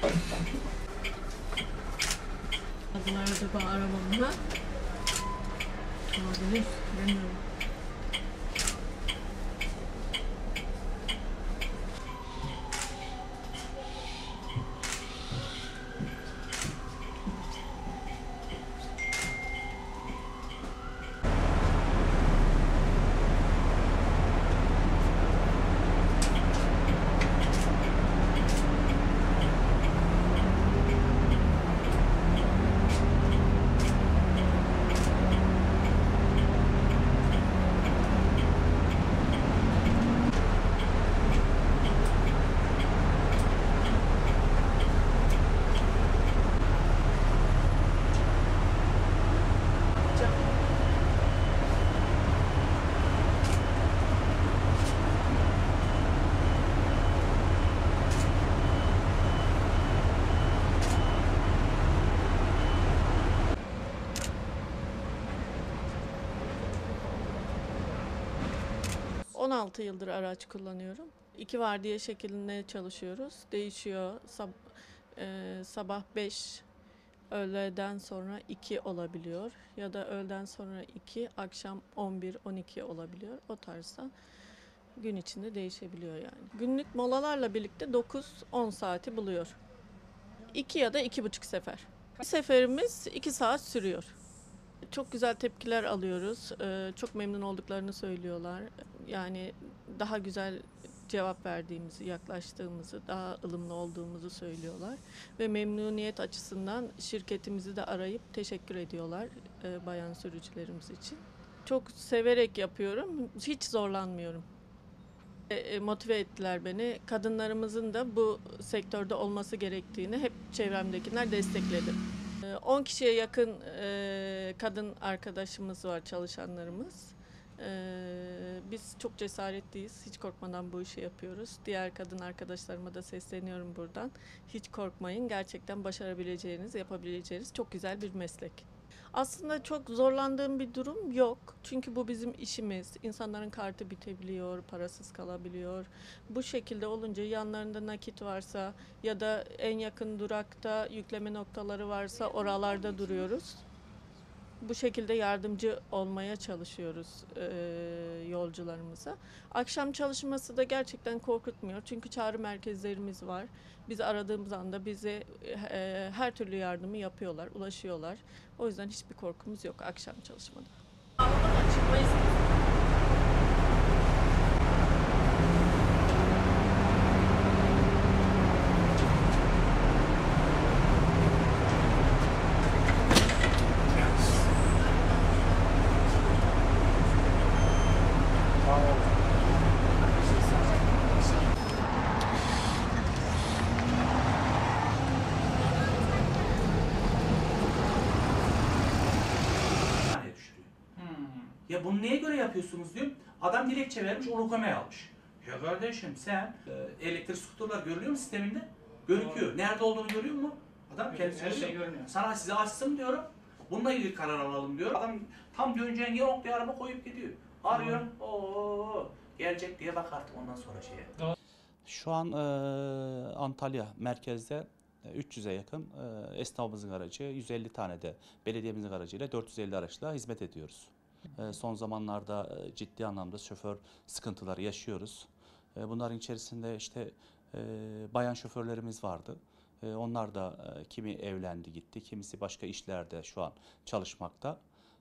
Adılar acaba arabamda. Olabilir, bilmiyorum. ...16 yıldır araç kullanıyorum. 2 vardiya şeklinde çalışıyoruz. Değişiyor. Sabah 5, öğleden sonra 2 olabiliyor. Ya da öğleden sonra 2, akşam 11-12 olabiliyor. O tarzda gün içinde değişebiliyor yani. Günlük molalarla birlikte 9-10 saati buluyor. 2 ya da 2,5 sefer. Seferimiz 2 saat sürüyor. Çok güzel tepkiler alıyoruz. Çok memnun olduklarını söylüyorlar. Yani daha güzel cevap verdiğimizi, yaklaştığımızı, daha ılımlı olduğumuzu söylüyorlar. Ve memnuniyet açısından şirketimizi de arayıp teşekkür ediyorlar bayan sürücülerimiz için. Çok severek yapıyorum. Hiç zorlanmıyorum. Motive ettiler beni. Kadınlarımızın da bu sektörde olması gerektiğini hep çevremdekiler destekledi. 10 kişiye yakın kadın arkadaşımız var, çalışanlarımız. Biz çok cesaretliyiz. Hiç korkmadan bu işi yapıyoruz. Diğer kadın arkadaşlarıma da sesleniyorum buradan. Hiç korkmayın. Gerçekten başarabileceğiniz, yapabileceğiniz çok güzel bir meslek. Aslında çok zorlandığım bir durum yok. Çünkü bu bizim işimiz. İnsanların kartı bitebiliyor, parasız kalabiliyor. Bu şekilde olunca yanlarında nakit varsa ya da en yakın durakta yükleme noktaları varsa oralarda duruyoruz. Bu şekilde yardımcı olmaya çalışıyoruz yolcularımıza. Akşam çalışması da gerçekten korkutmuyor. Çünkü çağrı merkezlerimiz var. Biz aradığımız anda bize her türlü yardımı yapıyorlar, ulaşıyorlar. O yüzden hiçbir korkumuz yok akşam çalışmada. Ya bunu neye göre yapıyorsunuz diyorum. Adam dilekçe vermiş, onu okumaya almış. Ya kardeşim sen elektrik skuterlar görülüyor mu sisteminde? Görüküyor. Nerede olduğunu görüyor mu? Adam kendisi her şey görünüyor. Sana size açsın diyorum. Bununla ilgili karar alalım diyor. Adam tam döneceğin yer noktaya araba koyup gidiyor. Arıyorum. Oo gelecek diye bak artık ondan sonra şeye. Şu an Antalya merkezde 300'e yakın esnafımızın aracı, 150 tane de belediyemizin aracıyla 450 araçla hizmet ediyoruz. Son zamanlarda ciddi anlamda şoför sıkıntıları yaşıyoruz. Bunların içerisinde işte bayan şoförlerimiz vardı. Onlar da kimi evlendi gitti, kimisi başka işlerde şu an çalışmakta.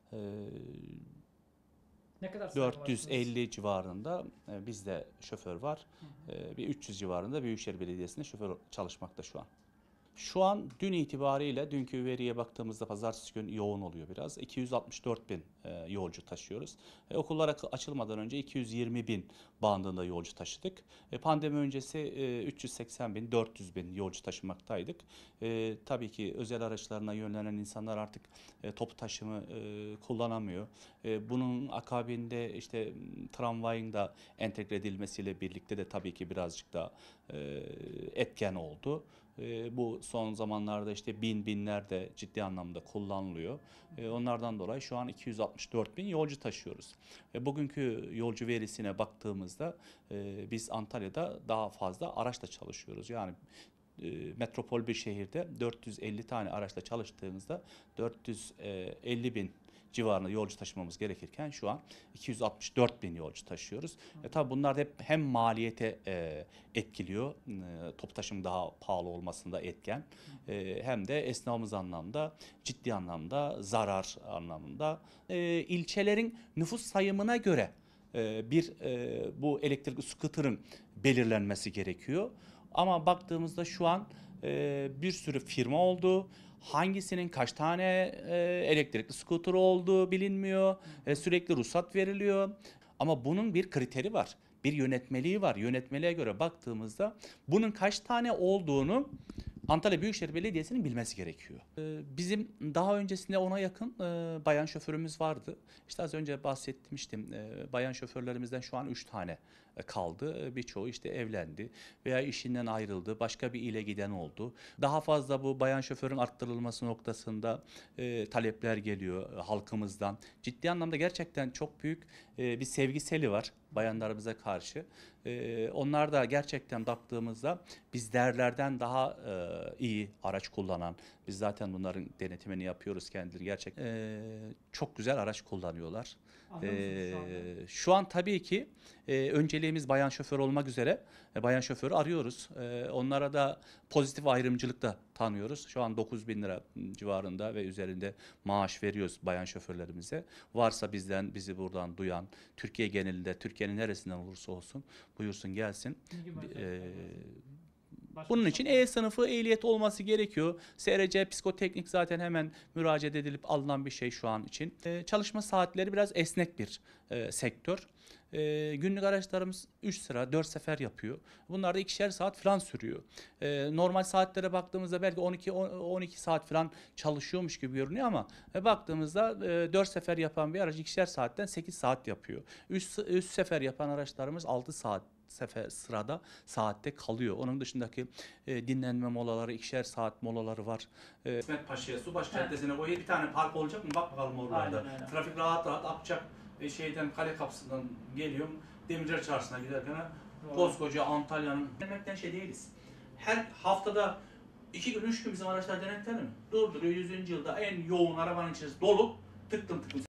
Ne kadar 450 civarında bizde şoför var. Bir 300 civarında Büyükşehir Belediyesi'nde şoför çalışmakta şu an. Şu an dün itibariyle dünkü veriye baktığımızda pazartesi günü yoğun oluyor biraz. 264 bin yolcu taşıyoruz. Okullar açılmadan önce 220 bin bandında yolcu taşıdık. Pandemi öncesi 380 bin, 400 bin yolcu taşımaktaydık. Tabii ki özel araçlarına yönlenen insanlar artık toplu taşımı kullanamıyor. Bunun akabinde işte tramvayın da entegre edilmesiyle birlikte de tabii ki birazcık da etken oldu. Bu son zamanlarda işte binler de ciddi anlamda kullanılıyor. Onlardan dolayı şu an 264 bin yolcu taşıyoruz. Bugünkü yolcu verisine baktığımızda biz Antalya'da daha fazla araçla çalışıyoruz. Yani metropol bir şehirde 450 tane araçla çalıştığımızda 450 bin civarında yolcu taşımamız gerekirken şu an 264 bin yolcu taşıyoruz. Tabii bunlar da hep hem maliyete etkiliyor, toplu taşım daha pahalı olmasında etken, hem de esnafımız anlamda, ciddi anlamda, zarar anlamında. İlçelerin nüfus sayımına göre bu elektrikli scooter'ın belirlenmesi gerekiyor. Ama baktığımızda şu an bir sürü firma oldu. Hangisinin kaç tane elektrikli scooter olduğu bilinmiyor. Sürekli ruhsat veriliyor. Ama bunun bir kriteri var. Bir yönetmeliği var. Yönetmeliğe göre baktığımızda bunun kaç tane olduğunu Antalya Büyükşehir Belediyesi'nin bilmesi gerekiyor. Bizim daha öncesinde ona yakın bayan şoförümüz vardı. İşte az önce bahsetmiştim. Bayan şoförlerimizden şu an 3 tane kaldı. Birçoğu işte evlendi veya işinden ayrıldı. Başka bir ile giden oldu. Daha fazla bu bayan şoförün arttırılması noktasında talepler geliyor halkımızdan. Ciddi anlamda gerçekten çok büyük bir sevgiseli var bayanlarımıza karşı. Onlar da gerçekten baktığımızda bizlerden daha iyi araç kullanan, biz zaten bunların denetimini yapıyoruz kendileri, gerçekten çok güzel araç kullanıyorlar. Şu an tabii ki önceliğimiz bayan şoför olmak üzere bayan şoförü arıyoruz. Onlara da pozitif ayrımcılık da tanıyoruz. Şu an 9.000 lira civarında ve üzerinde maaş veriyoruz bayan şoförlerimize. Varsa bizi buradan duyan, Türkiye genelinde, Türkiye'nin neresinden olursa olsun buyursun gelsin. Bunun için E sınıfı ehliyet olması gerekiyor. SRC psikoteknik zaten hemen müracaat edilip alınan bir şey şu an için. Çalışma saatleri biraz esnek bir sektör. Günlük araçlarımız 3 sıra 4 sefer yapıyor. Bunlar da 2'şer saat falan sürüyor. Normal saatlere baktığımızda belki 12 saat falan çalışıyormuş gibi görünüyor ama baktığımızda 4 sefer yapan bir araç 2'şer saatten 8 saat yapıyor. 3 sefer yapan araçlarımız 6 sırada saatte kalıyor. Onun dışındaki dinlenme molaları, 2'şer saat molaları var. İsmet Paşa'ya, Subaşı Caddesi'ne oraya bir tane park olacak mı? Bak bakalım oralarda. Trafik rahat akacak. Şeyden Kale Kapısı'ndan geliyorum. Demirciler Çarşısı'na giderken koskoca Antalya'nın demekten şey değiliz. Her haftada 2 gün 3 gün bizim araçlar denetlenir mi? Durduruyor 100. yılda en yoğun arabanın içerisinde dolu tıktım